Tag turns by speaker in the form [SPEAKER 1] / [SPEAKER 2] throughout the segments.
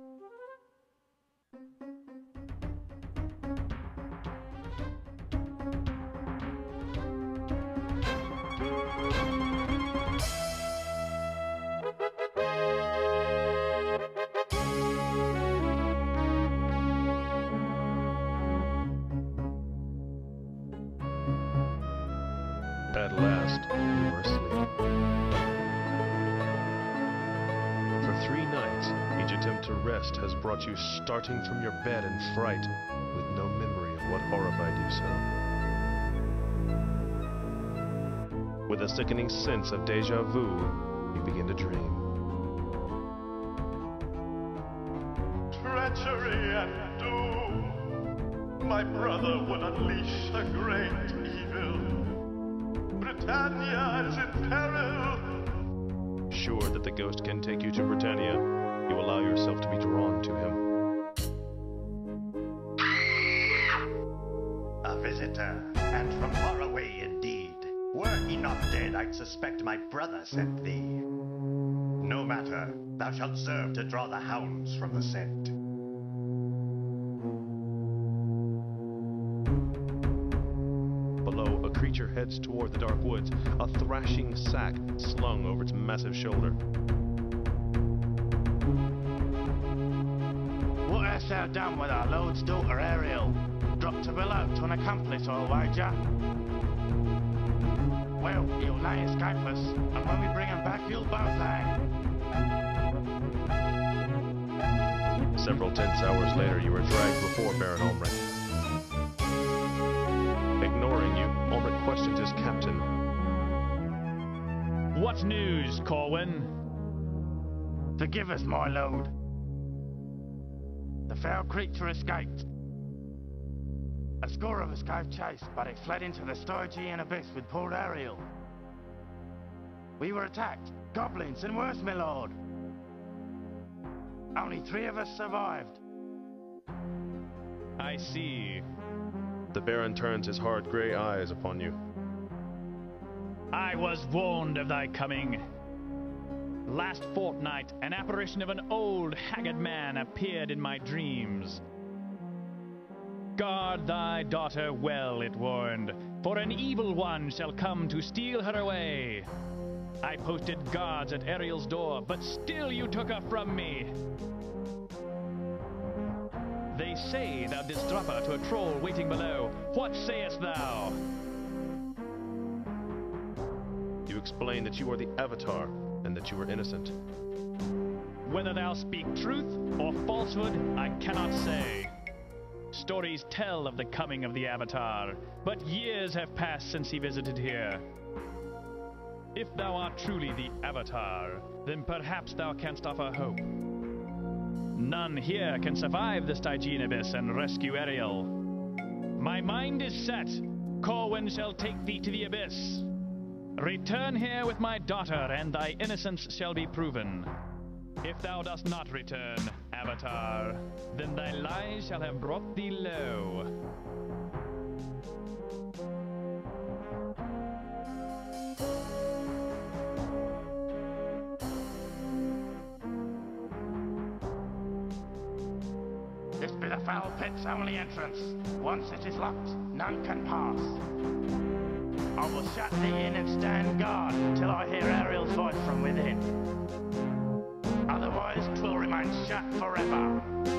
[SPEAKER 1] At last, you are asleep. For 3 nights, each attempt to rest has brought you starting from your bed in fright, with no memory of what horrified you so. With a sickening sense of déjà vu, you begin to dream.
[SPEAKER 2] Treachery and doom. My brother would unleash a great evil. Britannia is in peril.
[SPEAKER 1] Sure that the ghost can take you to Britannia, you allow yourself to be drawn to him.
[SPEAKER 3] A visitor, and from far away indeed. Were he not dead, I'd suspect my brother sent thee. No matter, thou shalt serve to draw the hounds from the scent.
[SPEAKER 1] Below, a creature heads toward the dark woods, a thrashing sack slung over its massive shoulder.
[SPEAKER 4] What hast thou done with our Lord's daughter Ariel? Dropped her below to an accomplice, I'll wager. Well, he'll lay escape us, and when we bring him back, you'll both hang.
[SPEAKER 1] Several tense hours later, you are dragged before Baron Ulrich. Ignoring you, Ulrich questions his captain.
[SPEAKER 5] What news, Corwin?
[SPEAKER 4] Forgive us, my lord. The foul creature escaped. A score of us gave chase, but it fled into the Stygian abyss with poor Ariel. We were attacked, goblins and worse, my lord. Only 3 of us survived.
[SPEAKER 5] I see.
[SPEAKER 1] The Baron turns his hard grey eyes upon you.
[SPEAKER 5] I was warned of thy coming. Last fortnight, an apparition of an old, haggard man appeared in my dreams. Guard thy daughter well, it warned, for an evil one shall come to steal her away. I posted guards at Ariel's door, but still you took her from me. They say thou didst drop her to a troll waiting below. What sayest thou?
[SPEAKER 1] You explain that you are the Avatar, and that you are innocent.
[SPEAKER 5] Whether thou speak truth or falsehood, I cannot say. Stories tell of the coming of the Avatar, but years have passed since he visited here. If thou art truly the Avatar, then perhaps thou canst offer hope. None here can survive the Stygian abyss and rescue Ariel. My mind is set. Corwin shall take thee to the abyss. Return here with my daughter, and thy innocence shall be proven. If thou dost not return, Avatar, then thy lies shall have brought thee low.
[SPEAKER 4] This be the foul pit's only entrance. Once it is locked, none can pass. I will shut thee in and stand guard till I hear Ariel's voice from within. Otherwise, 'twill remain shut forever.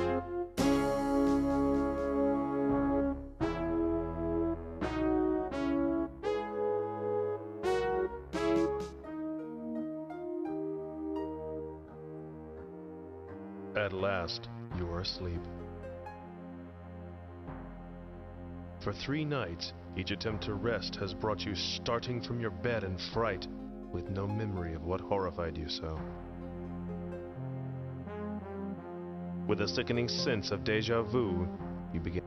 [SPEAKER 1] At last, you are asleep. For 3 nights, each attempt to rest has brought you starting from your bed in fright, with no memory of what horrified you so. With a sickening sense of déjà vu, you begin